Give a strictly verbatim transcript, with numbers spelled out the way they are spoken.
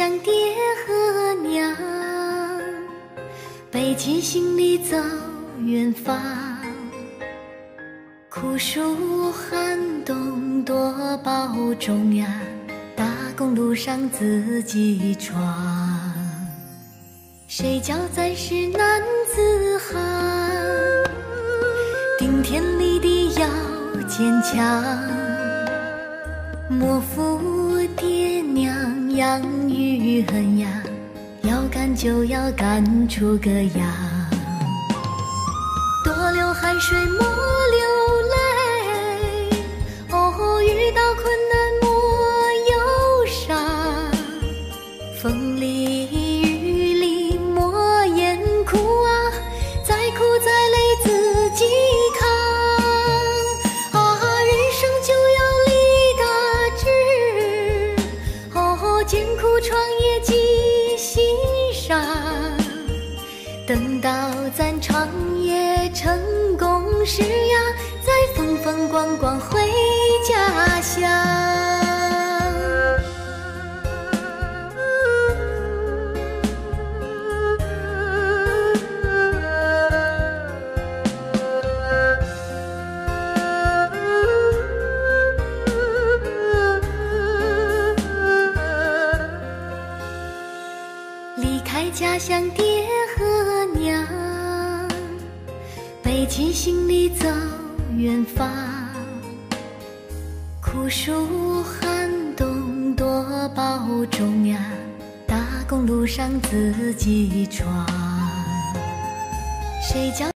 乡爹和娘，背起行李走远方。酷暑寒冬多保重呀，大公路上自己闯。谁叫咱是男子汉，顶天立地要坚强。莫负爹娘养育恨呀，要干就要干出个样。多流汗水莫流泪，哦，遇到困难莫忧伤。风里雨里莫言苦啊，再苦再累自己扛。啊，人生就要立大志，哦，艰苦创业记心上。等到咱创业成功时呀，再风风光光回家乡。离开家乡爹和娘，背起行李走远方。酷暑寒冬多保重呀，大公路上自己闯。谁叫